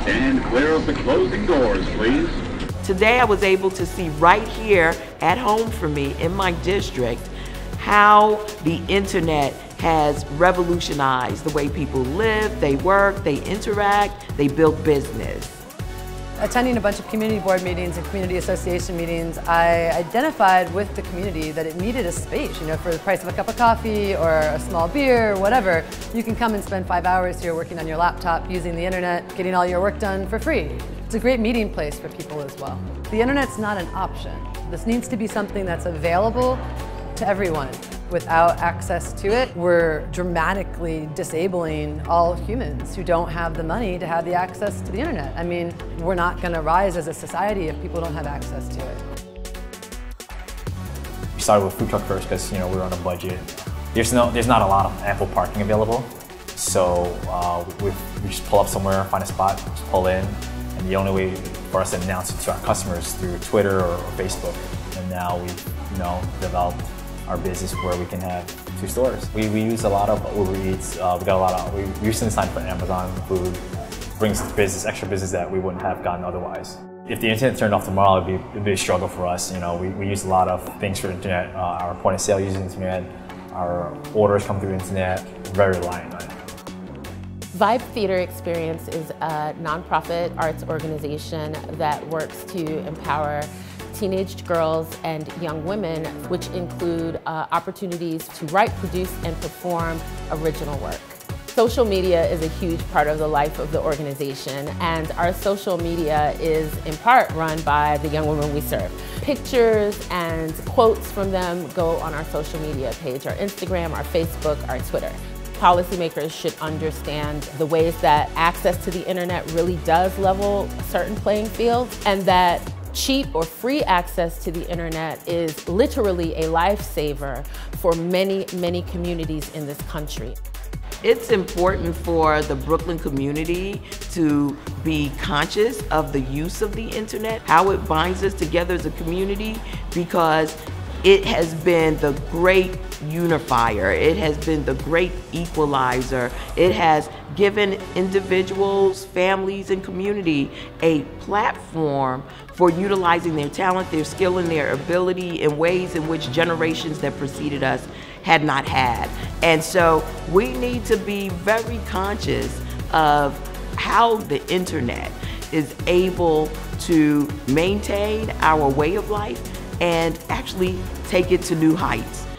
Stand clear of the closing doors, please. Today I was able to see right here at home for me in my district how the internet has revolutionized the way people live, they work, they interact, they build business. Attending a bunch of community board meetings and community association meetings, I identified with the community that it needed a space, for the price of a cup of coffee or a small beer, whatever. You can come and spend 5 hours here working on your laptop, using the internet, getting all your work done for free. It's a great meeting place for people as well. The internet's not an option. This needs to be something that's available to everyone. Without access to it, we're dramatically disabling all humans who don't have the money to have the access to the internet. I mean, we're not going to rise as a society if people don't have access to it. We started with food truck first because we were on a budget. There's not a lot of ample parking available, so we just pull up somewhere, find a spot, just pull in, and the only way for us to announce it to our customers is through Twitter or Facebook. And now we've developed our business where we can have 2 stores. We use a lot of Uber Eats. We recently signed for Amazon Food. Brings extra business that we wouldn't have gotten otherwise. If the internet turned off tomorrow, it'd be a struggle for us. We use a lot of things for internet. Our point of sale uses internet. Our orders come through internet. Very reliant on it. Vibe Theater Experience is a nonprofit arts organization that works to empower teenage girls and young women, which include opportunities to write, produce, and perform original work. Social media is a huge part of the life of the organization, and our social media is in part run by the young women we serve. Pictures and quotes from them go on our social media page, our Instagram, our Facebook, our Twitter. Policymakers should understand the ways that access to the internet really does level a certain playing field, and that cheap or free access to the internet is literally a lifesaver for many, many communities in this country. It's important for the Brooklyn community to be conscious of the use of the internet, how it binds us together as a community, because it has been the great unifier. It has been the great equalizer. It has given individuals, families, and community a platform for utilizing their talent, their skill, and their ability in ways in which generations that preceded us had not had. And so we need to be very conscious of how the internet is able to maintain our way of life and actually take it to new heights.